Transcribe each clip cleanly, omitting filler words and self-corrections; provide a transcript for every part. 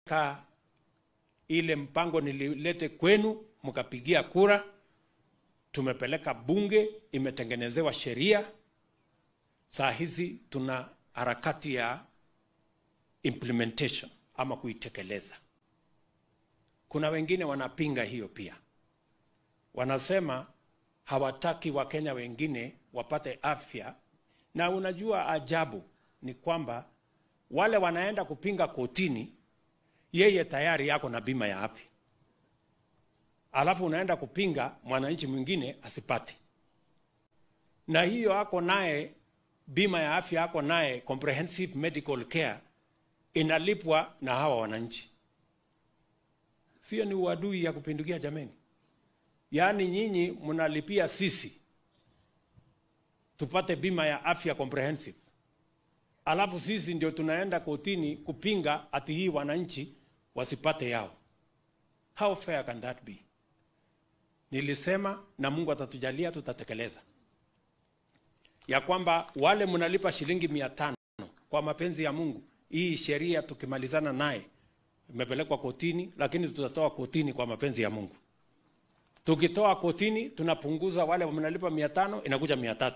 tumekaa ile mpango nililete kwenu, mkapigia kura, tumepeleka bunge, imetengenezewa sheria. Saa hizi tuna harakati ya implementation ama kuitekeleza. Kuna wengine wanapinga hiyo pia. Wanasema hawataki Wakenya wengine wapate afya, na unajua ajabu ni kwamba wale wanaenda kupinga kotini, yeye tayari yako na bima ya afya. Alafu unaenda kupinga mwananchi mwingine asipate. Na hiyo ako naye bima ya afya, ako naye comprehensive medical care, inalipwa na hawa wananchi. Sio ni uadui ya kupindukia jameni? Yaani nyinyi mnalipia sisi tupate bima ya afya comprehensive, alafu sisi ndio tunaenda kotini kupinga ati hii wananchi wasipate yao. How fair can that be? Nilisema na Mungu atatujalia tutatekeleza, ya kwamba wale mnalipa shilingi 500 kwa mapenzi ya Mungu, hii sheria tukimalizana naye imepelekwa kotini, lakini tutatoa kotini kwa mapenzi ya Mungu. Tukitoa kotini tunapunguza wale mnalipa 500, inakuja 300.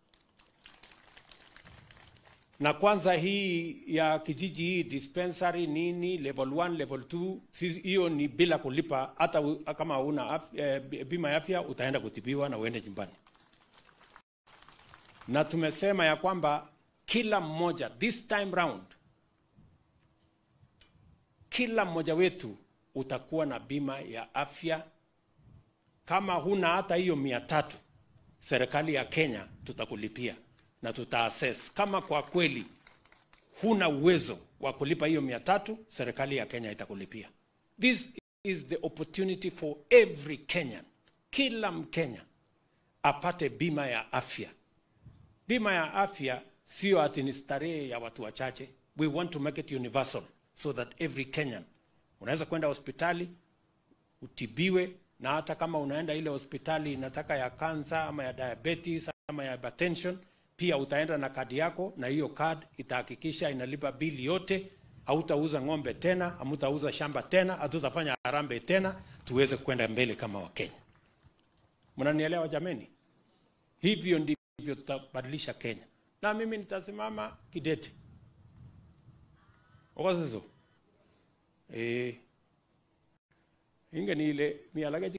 Na kwanza hii ya kijiji, hii dispensary nini, level 1, level 2, hiyo ni bila kulipa. Hata kama huna bima ya afya utaenda kutibiwa na uende nyumbani. Na tumesema ya kwamba kila mmoja, this time round, kila mmoja wetu utakuwa na bima ya afya. Kama huna hata hiyo 300, serikali ya Kenya tutakulipia na tutaassess. Kama kwa kweli huna uwezo wa kulipa hiyo 300, serikali ya Kenya itakulipia. This is the opportunity for every Kenyan. Kila Mkenya apate bima ya afya. Bima ya afya sio ati ni starehe ya watu wachache. We want to make it universal so that every Kenyan unaweza kwenda hospitali utibiwe, na hata kama unaenda ile hospitali inataka ya cancer ama ya diabetes ama ya hypertension, pia utaenda na kadi yako, na hiyo kadi itahakikisha inalipa bili yote. Hautauza ng'ombe tena, hamtauza shamba tena, hatutafanya harambee tena, tuweze kwenda mbele kama Wakenya. Mnanielewa jameni? Hivyo ndivyo tutabadilisha Kenya. Na mimi nitasimama kidete. Okazizo. Inge ni ile mialage